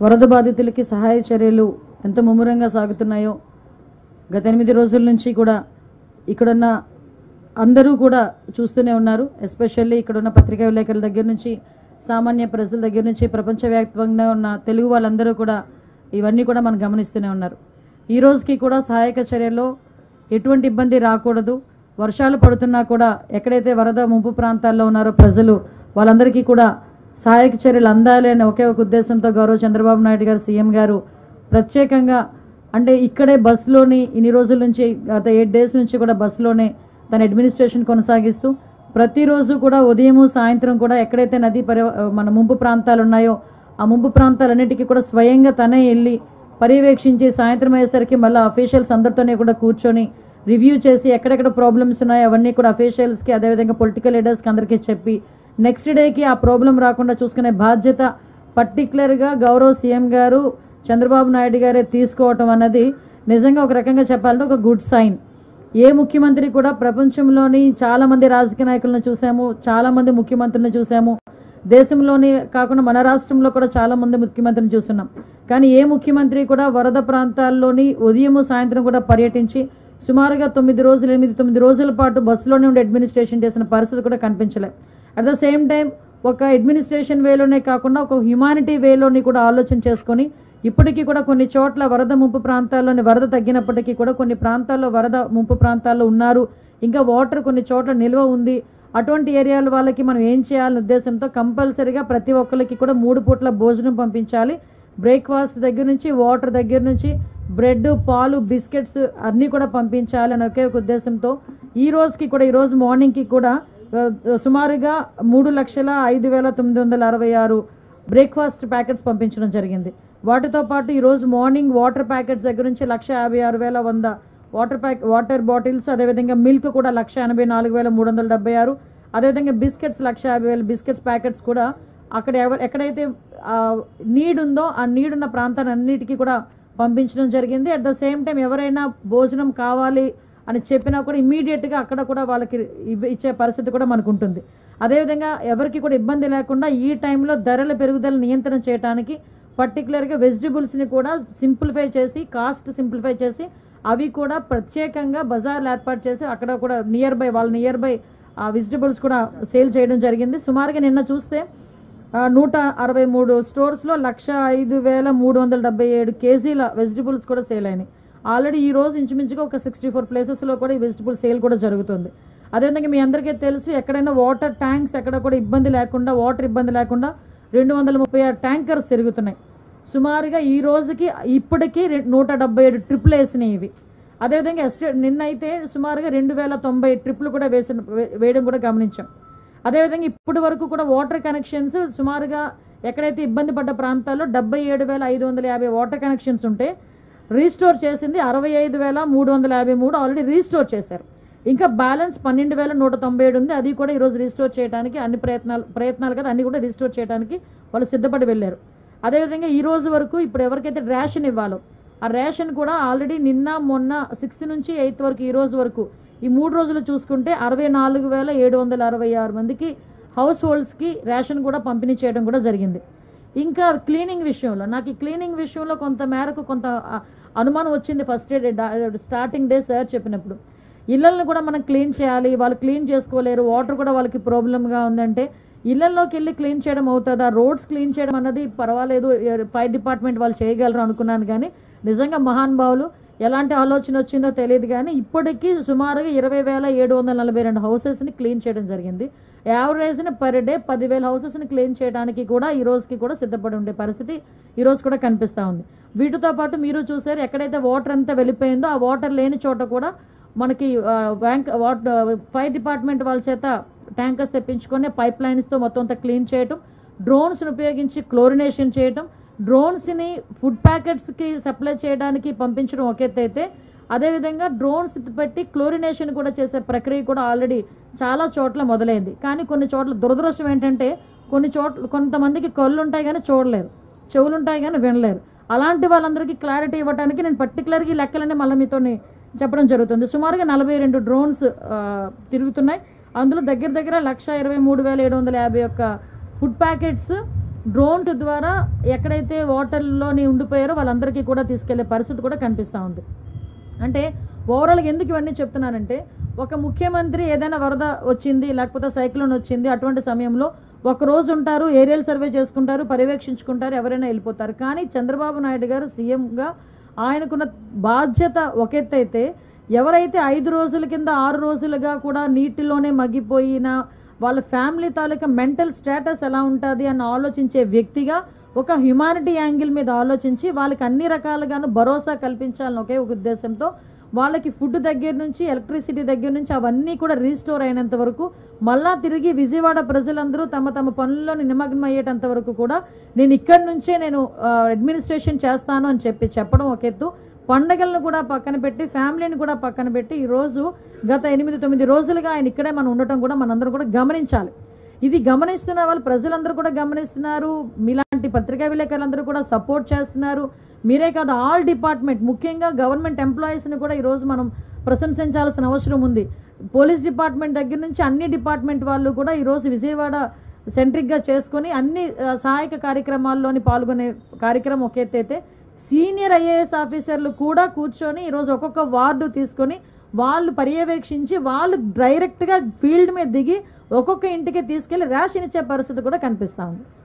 వరద బాధితులకి సహాయ చర్యలు ఎంత ముమ్మరంగా సాగుతున్నాయో గత 8 రోజుల నుంచి కూడా ఇక్కడున్న అందరూ కూడా చూస్తూనే ఉన్నారు. ఎస్పెషల్లీ ఇక్కడున్న పత్రికా విలేకరుల దగ్గర నుంచి సామాన్య ప్రజల దగ్గర నుంచి ప్రపంచవ్యాప్తంగా ఉన్న తెలుగు వాళ్ళందరూ కూడా ఇవన్నీ కూడా మనం గమనిస్తూనే ఉన్నారు. ఈ రోజుకి కూడా సహాయక చర్యల్లో ఎటువంటి ఇబ్బంది రాకూడదు. వర్షాలు పడుతున్నా కూడా ఎక్కడైతే వరద ముంపు ప్రాంతాల్లో ఉన్నారో ప్రజలు వాళ్ళందరికీ కూడా సహాయక చర్యలు అందాలి అనే ఒకే ఒక ఉద్దేశంతో గౌరవ చంద్రబాబు నాయుడు గారు సీఎం గారు ప్రత్యేకంగా అంటే ఇక్కడే బస్సులోని ఇన్ని రోజుల నుంచి గత 8 డేస్ నుంచి కూడా బస్సులోనే తన అడ్మినిస్ట్రేషన్ కొనసాగిస్తూ ప్రతిరోజు కూడా ఉదయము సాయంత్రం కూడా ఎక్కడైతే మన ముంపు ప్రాంతాలు ఉన్నాయో ఆ ముంపు ప్రాంతాలన్నిటికీ కూడా స్వయంగా తనే వెళ్ళి పర్యవేక్షించి సాయంత్రం అయ్యేసరికి మళ్ళీ అఫీషియల్స్ అందరితోనే కూడా కూర్చొని రివ్యూ చేసి ఎక్కడెక్కడ ప్రాబ్లమ్స్ ఉన్నాయో అవన్నీ కూడా అఫీషియల్స్కి అదేవిధంగా పొలిటికల్ లీడర్స్కి అందరికీ చెప్పి నెక్స్ట్ డేకి ఆ ప్రాబ్లం రాకుండా చూసుకునే బాధ్యత పర్టికులర్గా గౌరవ సీఎం గారు చంద్రబాబు నాయుడు గారే తీసుకోవటం అన్నది నిజంగా ఒక రకంగా చెప్పాలంటే ఒక గుడ్ సైన్. ఏ ముఖ్యమంత్రి కూడా ప్రపంచంలోని చాలామంది రాజకీయ నాయకులను చూసాము, చాలామంది ముఖ్యమంత్రులను చూసాము, దేశంలోని కాకుండా మన రాష్ట్రంలో కూడా చాలామంది ముఖ్యమంత్రిని చూస్తున్నాం. కానీ ఏ ముఖ్యమంత్రి కూడా వరద ప్రాంతాల్లోని ఉదయము సాయంత్రం కూడా పర్యటించి సుమారుగా 8-9 రోజుల పాటు బస్సులోనే ఉండి అడ్మినిస్ట్రేషన్ చేసిన పరిస్థితి కూడా కనిపించలేదు. అట్ ద సేమ్ టైం ఒక అడ్మినిస్ట్రేషన్ వేలోనే కాకుండా ఒక హ్యుమానిటీ వేలోని కూడా ఆలోచన చేసుకొని ఇప్పటికీ కూడా కొన్ని చోట్ల వరద ముంపు ప్రాంతాల్లోని వరద తగ్గినప్పటికీ కూడా కొన్ని ప్రాంతాల్లో వరద ముంపు ప్రాంతాల్లో ఉన్నారు, ఇంకా వాటర్ కొన్ని చోట్ల నిల్వ ఉంది, అటువంటి ఏరియాల వాళ్ళకి మనం ఏం చేయాలనే ఉద్దేశంతో కంపల్సరీగా ప్రతి ఒక్కరికి కూడా 3 పూట్ల భోజనం పంపించాలి. బ్రేక్ఫాస్ట్ దగ్గర నుంచి వాటర్ దగ్గర నుంచి బ్రెడ్ పాలు బిస్కెట్స్ అన్నీ కూడా పంపించాలి అని ఒకే ఒక ఉద్దేశంతో ఈరోజు మార్నింగ్కి కూడా సుమారుగా 3,05,966 బ్రేక్ఫాస్ట్ ప్యాకెట్స్ పంపించడం జరిగింది. వాటితో పాటు ఈరోజు మార్నింగ్ వాటర్ ప్యాకెట్స్ దగ్గర నుంచి 1,56,100 వాటర్ బాటిల్స్, అదేవిధంగా మిల్క్ కూడా 1,84,376, అదేవిధంగా బిస్కెట్స్ 1,50,000 బిస్కెట్స్ ప్యాకెట్స్ కూడా అక్కడ ఎక్కడైతే నీడ్ ఉందో ఆ నీడ్ ఉన్న ప్రాంతాలన్నిటికీ కూడా పంపించడం జరిగింది. అట్ ద సేమ్ టైం ఎవరైనా భోజనం కావాలి అని చెప్పినా కూడా ఇమీడియట్గా అక్కడ కూడా వాళ్ళకి ఇచ్చే పరిస్థితి కూడా మనకు ఉంటుంది. అదేవిధంగా ఎవరికి కూడా ఇబ్బంది లేకుండా ఈ టైంలో ధరల పెరుగుదల నియంత్రణ చేయడానికి పర్టికులర్గా వెజిటబుల్స్ని కూడా సింప్లిఫై చేసి కాస్ట్ సింప్లిఫై చేసి అవి కూడా ప్రత్యేకంగా బజార్లు ఏర్పాటు చేసి అక్కడ కూడా నియర్ బై ఆ వెజిటబుల్స్ కూడా సేల్ చేయడం జరిగింది. సుమారుగా నిన్న చూస్తే 163 స్టోర్స్లో 105,377 కేజీల వెజిటబుల్స్ కూడా సేల్ అయినాయి. ఆల్రెడీ ఈ రోజు ఇంచుమించుగా ఒక 64 ప్లేసెస్లో కూడా ఈ వెజిటబుల్ సేల్ కూడా జరుగుతుంది. అదేవిధంగా మీ అందరికీ తెలుసు ఎక్కడైనా వాటర్ ట్యాంక్స్ ఎక్కడ కూడా వాటర్ ఇబ్బంది లేకుండా 236 ట్యాంకర్స్ తిరుగుతున్నాయి. సుమారుగా ఈ రోజుకి ఇప్పటికీ 177 ట్రిప్లు వేసినాయి ఇవి. అదేవిధంగా నిన్నైతే సుమారుగా 2,090 ట్రిప్లు కూడా వేయడం కూడా గమనించాం. అదేవిధంగా ఇప్పటి వరకు కూడా వాటర్ కనెక్షన్స్ సుమారుగా ఎక్కడైతే ఇబ్బంది పడ్డ ప్రాంతాల్లో 77,550 వాటర్ కనెక్షన్స్ ఉంటే రీస్టోర్ చేసింది 65,353 ఆల్రెడీ రీస్టోర్ చేశారు. ఇంకా బ్యాలెన్స్ 12,197 ఉంది. అది కూడా ఈరోజు రీస్టోర్ చేయడానికి అన్ని ప్రయత్నాలు కదా అన్ని కూడా రీస్టోర్ చేయడానికి వాళ్ళు సిద్ధపడి వెళ్ళారు. అదేవిధంగా ఈ రోజు వరకు ఇప్పుడు ఎవరికైతే రేషన్ ఇవ్వాలో ఆ రేషన్ కూడా ఆల్రెడీ నిన్న మొన్న 6th నుంచి 8th వరకు ఈ రోజు వరకు ఈ 3 రోజులు చూసుకుంటే 64,766 మందికి హౌస్ హోల్డ్స్కి రేషన్ కూడా పంపిణీ చేయడం కూడా జరిగింది. ఇంకా క్లీనింగ్ విషయంలో నాకు ఈ క్లీనింగ్ విషయంలో కొంత మేరకు కొంత అనుమానం వచ్చింది. ఫస్ట్ స్టార్టింగ్ డే సార్ చెప్పినప్పుడు ఇళ్లను కూడా మనం క్లీన్ చేయాలి, వాళ్ళు క్లీన్ చేసుకోలేరు, వాటర్ కూడా వాళ్ళకి ప్రాబ్లంగా ఉందంటే ఇళ్లలోకి వెళ్ళి క్లీన్ చేయడం అవుతుందా, రోడ్స్ క్లీన్ చేయడం అన్నది పర్వాలేదు ఫైర్ డిపార్ట్మెంట్ వాళ్ళు చేయగలరు అనుకున్నాను. కానీ నిజంగా మహానుభావులు ఎలాంటి ఆలోచన వచ్చిందో తెలియదు కానీ ఇప్పటికీ సుమారుగా 20,742 హౌసెస్ని క్లీన్ చేయడం జరిగింది. యావరేజ్ని పర్ డే 10,000 హౌసెస్ని క్లీన్ చేయడానికి కూడా ఈ రోజుకి కూడా సిద్ధపడి ఉండే పరిస్థితి ఈరోజు కూడా కనిపిస్తూ ఉంది. వీటితో పాటు మీరు చూసారు ఎక్కడైతే వాటర్ అంతా వెళ్ళిపోయిందో ఆ వాటర్ లేని చోట కూడా మనకి ఫైర్ డిపార్ట్మెంట్ వాళ్ళ చేత ట్యాంకర్స్ తెప్పించుకొని పైప్ లైన్స్తో మొత్తం అంతా క్లీన్ చేయటం, డ్రోన్స్ని ఉపయోగించి క్లోరినేషన్ చేయటం, డ్రోన్స్ని ఫుడ్ ప్యాకెట్స్కి సప్లై చేయడానికి పంపించడం ఒక ఎత్తు అయితే అదేవిధంగా డ్రోన్స్ పెట్టి క్లోరినేషన్ కూడా చేసే ప్రక్రియ కూడా ఆల్రెడీ చాలా చోట్ల మొదలైంది. కానీ కొన్ని చోట్ల దురదృష్టం ఏంటంటే కొంతమందికి కళ్ళు ఉంటాయి కానీ చూడలేరు, చెవులు ఉంటాయి కానీ వినలేరు. అలాంటి వాళ్ళందరికీ క్లారిటీ ఇవ్వడానికి నేను పర్టికులర్గా ఈ లెక్కలన్నీ మళ్ళీ మీతో చెప్పడం జరుగుతుంది. సుమారుగా 42 డ్రోన్స్ తిరుగుతున్నాయి. అందులో దగ్గర 1,23,751 ఫుడ్ ప్యాకెట్స్ డ్రోన్స్ ద్వారా ఎక్కడైతే వాటర్లోని ఉండిపోయారో వాళ్ళందరికీ కూడా తీసుకెళ్లే పరిస్థితి కూడా కనిపిస్తూ ఉంది. అంటే ఓవరాల్గా ఎందుకు ఇవన్నీ చెప్తున్నానంటే, ఒక ముఖ్యమంత్రి ఏదైనా వరద వచ్చింది లేకపోతే సైక్లోన్ వచ్చింది అటువంటి సమయంలో ఒక రోజు ఉంటారు, ఏరియల్ సర్వే చేసుకుంటారు, పర్యవేక్షించుకుంటారు, ఎవరైనా వెళ్ళిపోతారు. కానీ చంద్రబాబు నాయుడు గారు సీఎంగా ఆయనకున్న బాధ్యత ఒక ఎత్తు అయితే, ఎవరైతే 5 రోజుల కింద 6 రోజులుగా కూడా నీటిలోనే మగ్గిపోయిన వాళ్ళ ఫ్యామిలీ తాలూకా మెంటల్ స్టేటస్ ఎలా ఉంటుంది అని ఆలోచించే వ్యక్తిగా ఒక హ్యుమానిటీ యాంగిల్ మీద ఆలోచించి వాళ్ళకి అన్ని రకాలుగాను భరోసా కల్పించాలని ఒకే ఒక ఉద్దేశంతో వాళ్ళకి ఫుడ్ దగ్గర నుంచి ఎలక్ట్రిసిటీ దగ్గర నుంచి అవన్నీ కూడా రీస్టోర్ అయినంత వరకు మళ్ళా తిరిగి విజయవాడ ప్రజలందరూ తమ తమ పనుల్లోని నిమగ్నం అయ్యేటంత వరకు కూడా నేను ఇక్కడి నుంచే అడ్మినిస్ట్రేషన్ చేస్తాను అని చెప్పడం ఒక ఎత్తు, పండగలను కూడా పక్కన పెట్టి ఫ్యామిలీని కూడా పక్కన పెట్టి ఈరోజు గత 8-9 రోజులుగా ఆయన ఇక్కడే మనం ఉండటం కూడా మనందరం కూడా గమనించాలి. ఇది గమనిస్తున్న వాళ్ళు ప్రజలందరూ కూడా గమనిస్తున్నారు, మీలాంటి పత్రికా విలేకరులందరూ కూడా సపోర్ట్ చేస్తున్నారు. మీరే కాదు, ఆల్ డిపార్ట్మెంట్, ముఖ్యంగా గవర్నమెంట్ ఎంప్లాయీస్ని కూడా ఈరోజు మనం ప్రశంసించాల్సిన అవసరం ఉంది. పోలీస్ డిపార్ట్మెంట్ దగ్గర నుంచి అన్ని డిపార్ట్మెంట్ వాళ్ళు కూడా ఈరోజు విజయవాడ సెంట్రిక్గా చేసుకొని అన్ని సహాయక కార్యక్రమాల్లోని పాల్గొనే కార్యక్రమం ఒక ఎత్తైతే, సీనియర్ ఐఏఎస్ ఆఫీసర్లు కూడా కూర్చొని ఈరోజు ఒక్కొక్క వార్డు తీసుకొని వాళ్ళు పర్యవేక్షించి వాళ్ళు డైరెక్ట్గా ఫీల్డ్ మీద దిగి ఒక్కొక్క ఇంటికి తీసుకెళ్లి రేషన్ ఇచ్చే పరిస్థితి కూడా కనిపిస్తూ ఉంది.